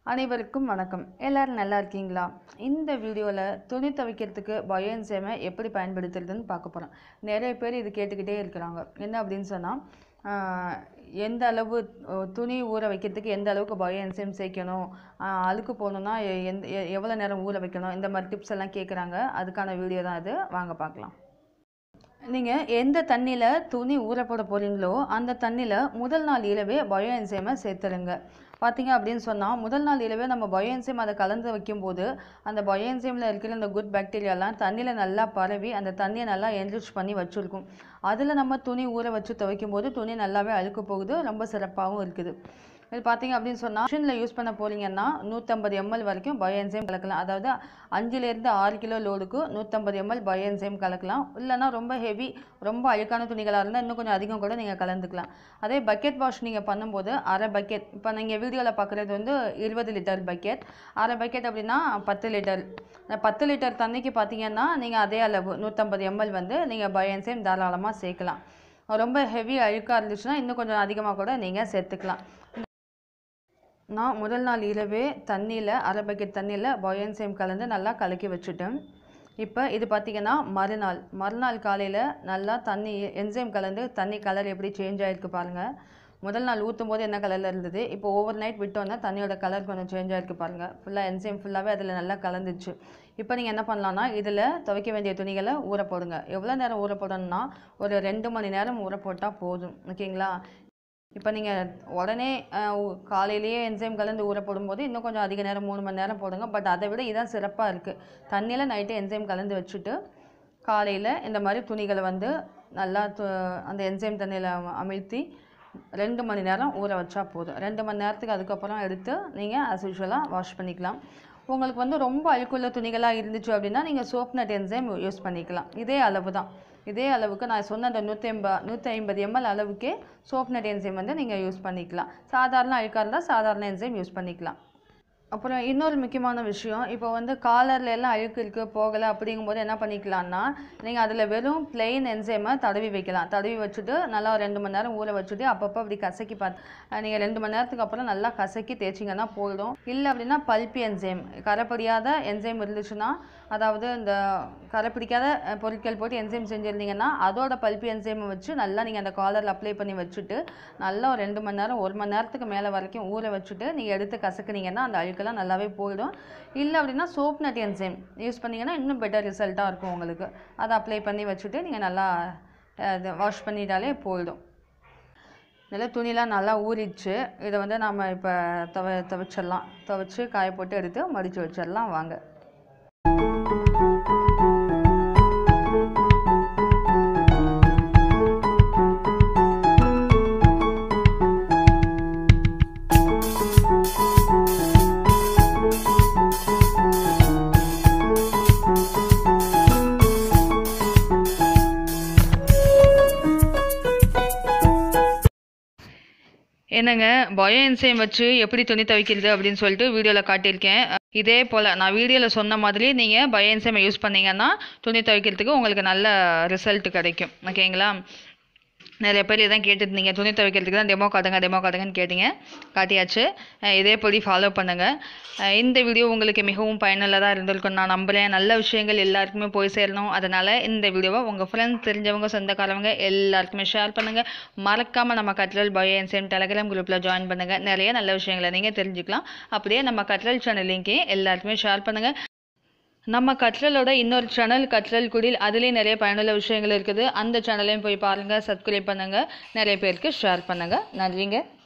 அனைவருக்கும் வணக்கம். எல்லாரும் நல்லா இருக்கீங்களா? இந்த வீடியோவில் துணி துவைக்கிறதுக்கு பயோ என்சைமை எப்படி பயன்படுத்துறதுன்னு பார்க்க போகிறோம். நிறைய பேர் இது கேட்டுக்கிட்டே இருக்கிறாங்க. என்ன அப்படின்னு சொன்னால், எந்த அளவு துணி ஊற வைக்கிறதுக்கு எந்த அளவுக்கு பயோ என்சைம் சேர்க்கணும், அழுக்கு போகணுன்னா எவ்வளோ நேரம் ஊற வைக்கணும், இந்த மாதிரி டிப்ஸ் எல்லாம் கேட்குறாங்க. அதுக்கான வீடியோ தான் இது. வாங்க பார்க்கலாம். நீங்கள் எந்த தண்ணியில் துணி ஊற போட போகிறீங்களோ அந்த தண்ணியில் முதல் நாள் இரவே பயோ என்சைமை சேர்த்துருங்க. பார்த்தீங்க அப்படின்னு சொன்னால், முதல் நாள் இரவே நம்ம பயோ என்சைம் அதை கலந்து வைக்கும்போது அந்த பயோ என்சைமில் இருக்கிற அந்த குட் பாக்டீரியாலாம் தண்ணியில் நல்லா பரவி அந்த தண்ணியை நல்லா என்ரிச் பண்ணி வச்சுருக்கும். அதில் நம்ம துணி ஊற வச்சு துவைக்கும் போது துணி நல்லாவே அழுக்கு போகுது, ரொம்ப சிறப்பாகவும் இருக்குது. இது பார்த்தீங்க அப்படின்னு சொன்னால், மிஷினில் யூஸ் பண்ண போகிறீங்கன்னா 150 ml வரைக்கும் பயோ என்சைம் கலக்கலாம். அதாவது 5லேருந்து 6 கிலோ லோடுக்கு 150 ml பயோ என்சைம் கலக்கலாம். இல்லைனா ரொம்ப ஹெவி, ரொம்ப அழுக்கான துணிகளாக இருந்தால் இன்னும் கொஞ்சம் அதிகம் கூட நீங்கள் கலந்துக்கலாம். அதே பக்கெட் வாஷ் நீங்கள் பண்ணும்போது அரை பக்கெட், இப்போ நீங்கள் வீடியோவில் பார்க்குறது வந்து 20 லிட்டர் பக்கெட், அரை பக்கெட் அப்படின்னா 10 லிட்டர். 10 லிட்டர் தண்ணிக்கு பார்த்தீங்கன்னா நீங்கள் அதே அளவு 150 ml வந்து நீங்கள் பயோ என்சைம் தாராளமாக சேர்க்கலாம். ரொம்ப ஹெவி அழுக்காக இருந்துச்சுன்னா இன்னும் கொஞ்சம் அதிகமாக கூட நீங்கள் சேர்த்துக்கலாம். நான் முதல் நாள் இரவே தண்ணியில் அரை பக்கெட் தண்ணியில் பயோ என்சைம் கலந்து நல்லா கலக்கி வச்சுட்டேன். இப்போ இது பார்த்திங்கன்னா மறுநாள் காலையில் நல்லா தண்ணி என்சைம் கலந்து தண்ணி கலர் எப்படி சேஞ்ச் ஆகிருக்கு பாருங்கள். முதல் நாள் ஊற்றும் போது என்ன கலரில் இருந்தது, இப்போ ஓவர் நைட் விட்டோன்னா தண்ணியோட கலர் கொஞ்சம் சேஞ்ச் ஆகிருக்கு பாருங்கள். ஃபுல்லாக என்சைம் ஃபுல்லாகவே அதில் நல்லா கலந்துச்சு. இப்போ நீங்கள் என்ன பண்ணலான்னா, இதில் துவைக்க வேண்டிய துணிகளை ஊற போடுங்க. எவ்வளோ நேரம் ஊற போடணும்னா ஒரு 2 மணி நேரம் ஊற போட்டால் போதும். ஓகேங்களா? இப்போ நீங்கள் உடனே காலையிலேயே என்சைம் கலந்து ஊற போடும்போது இன்னும் கொஞ்சம் அதிக நேரம் 3 மணி நேரம் போடுங்க. பட் அதை விட இதான் சிறப்பாக இருக்குது. தண்ணியில் நைட்டு என்சைம் கலந்து வச்சுட்டு காலையில் இந்த மாதிரி துணிகளை வந்து நல்லா அந்த என்சைம் தண்ணியில் அமிழ்த்தி 2 மணி நேரம் ஊற வச்சா போதும். 2 மணி நேரத்துக்கு அதுக்கப்புறம் எடுத்து நீங்கள் ஆஸ் யூஷுவலாக வாஷ் பண்ணிக்கலாம். உங்களுக்கு வந்து ரொம்ப அழுக்குள்ள துணிகளாக இருந்துச்சு அப்படின்னா நீங்கள் சோப் நட் என்சைம் யூஸ் பண்ணிக்கலாம். இதே அளவு தான். இதே அளவுக்கு நான் சொன்ன அந்த 150 ml அளவுக்கே சோப் நட் என்சைம் வந்து நீங்கள் யூஸ் பண்ணிக்கலாம். சாதாரண அழுக்காக இருந்தால் சாதாரண என்சைம் யூஸ் பண்ணிக்கலாம். அப்புறம் இன்னொரு முக்கியமான விஷயம், இப்போ வந்து காலரில் எல்லாம் அழுக்கு இருக்குது போகலை அப்படிங்கும்போது என்ன பண்ணிக்கலாம்னா, நீங்கள் அதில் வெறும் பிளெயின் என்சைமை தடவி வைக்கலாம். தடவி வச்சுட்டு நல்லா 2 மணி நேரம் ஊற வச்சுட்டு அப்பப்போ அப்படி கசக்கி நீங்கள் 2 மணி நேரத்துக்கு அப்புறம் நல்லா கசக்கி தேய்ச்சிங்கன்னா போயிடும். இல்லை அப்படின்னா பல்பி என்சைம், கரைப்பிடியாத என்சைம் இருந்துச்சுன்னா, அதாவது இந்த கரைப்பிடிக்காத பொருட்கள் போட்டு என்சைம் செஞ்சுருந்தீங்கன்னா அதோட பல்பி என்சைமை வச்சு நல்லா நீங்கள் அந்த காலரில் அப்ளை பண்ணி வச்சுட்டு நல்லா ஒரு 2 மணி நேரம் 1 மணி நேரத்துக்கு மேலே வரைக்கும் ஊற வச்சுட்டு நீங்கள் எடுத்து கசக்குனீங்கன்னா அந்த அழுக்கெல்லாம் நல்லாவே போயிடும். இல்லை அப்படின்னா சோப் நட் என்சைம் யூஸ் பண்ணிங்கன்னா இன்னும் பெட்டர் ரிசல்ட்டாக இருக்கும் உங்களுக்கு. அதை அப்ளை பண்ணி வச்சுட்டு நீங்கள் நல்லா வாஷ் பண்ணிட்டாலே போயிடும். நல்லா துணிலாம் நல்லா ஊறிடுச்சு. இதை வந்து நம்ம இப்போ துவைச்சிடலாம். துவைச்சி காய போட்டு எடுத்து மடித்து வச்சிடலாம். வாங்க. என்னங்க, பயோ என்சைம் வச்சு எப்படி துணி துவைக்கிறது அப்படின்னு சொல்லிட்டு வீடியோவில் காட்டியிருக்கேன். இதே போல் நான் வீடியோவில் சொன்ன மாதிரி நீங்கள் பயோ என்சைமை யூஸ் பண்ணிங்கன்னா துணி துவைக்கிறதுக்கு உங்களுக்கு நல்ல ரிசல்ட் கிடைக்கும். ஓகேங்களா? நிறைய பேர் இதான் கேட்டுருந்தீங்க, துணி துவைக்கிறதுக்கு தான் டெமோ காட்டுங்கன்னு கேட்டிங்க. காட்டியாச்சு. இதே போல் ஃபாலோ பண்ணுங்கள். இந்த வீடியோ உங்களுக்கு மிகவும் பயனுள்ளதாக இருந்திருக்கும் நான் நம்புகிறேன். நல்ல விஷயங்கள் எல்லாருக்குமே போய் சேரணும். அதனால் இந்த வீடியோவை உங்கள் ஃப்ரெண்ட்ஸ், தெரிஞ்சவங்க, சொந்தக்காரவங்க எல்லாருக்குமே ஷேர் பண்ணுங்கள். மறக்காமல் நம்ம கட்ரல் பயோ என்சைம் டெலகிராம் குரூப்பில் ஜாயின் பண்ணுங்கள். நிறைய நல்ல விஷயங்களை நீங்கள் தெரிஞ்சுக்கலாம். அப்படியே நம்ம கட்ரல் சேனல் லிங்கையும் எல்லாருக்குமே ஷேர் பண்ணுங்கள். நம்ம கட்ரலோட இன்னொரு சேனல் கட்ரல் குடில், அதுலேயும் நிறைய பயனுள்ள விஷயங்கள் இருக்குது. அந்த சேனலையும் போய் பாருங்கள், சப்ஸ்கிரைப் பண்ணுங்கள், நிறைய பேருக்கு ஷேர் பண்ணுங்கள். நன்றிங்க.